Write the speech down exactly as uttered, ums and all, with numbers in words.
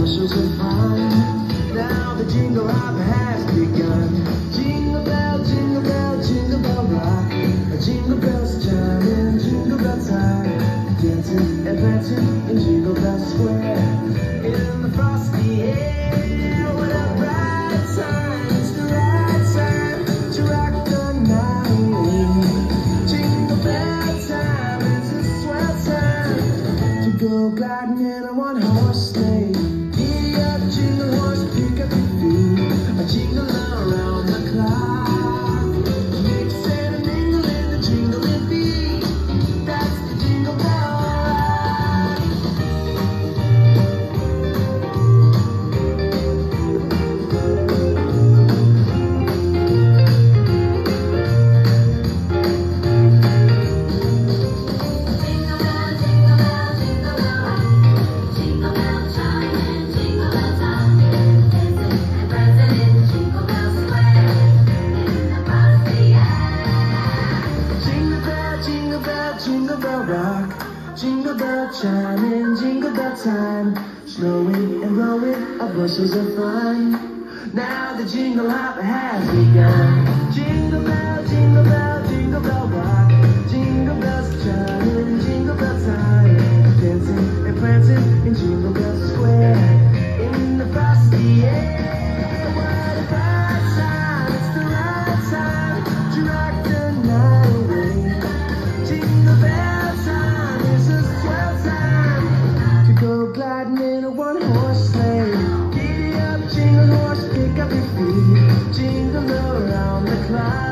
bushels of fun. Now the jingle hop has begun. Jingle bell, jingle bell, jingle bell rock. Jingle bells chiming, jingle bell time. Dancing and prancing in Jingle Bell Square. In the frosty air, what a bright time. It's the right time to rock the night. Jingle bell time, it's a swell time to go gliding in a one-horse sleigh. Giddy up, jingle horse, pick up your feet. A jingle around the clock. Mix and a mingle in the jingling beat. That's the Jingle Bell Rock. Jingle bell, jingle bell rock. Jingle bell chiming, jingle bell time. Snowing and blowing up bushels of fun. Now the jingle hop has begun. Jingle bell, jingle bell, jingle bell rock. Jingle bells chiming, jingle bell time. Dancing and prancing in Jingle Bell Square. In the frosty air, what a bright time. It's the right time to rock the night away. Jingle bell time is a swell time to go gliding in a one-horse sleigh. Giddy up, jingle horse, pick up your feet. Jingle around the clock.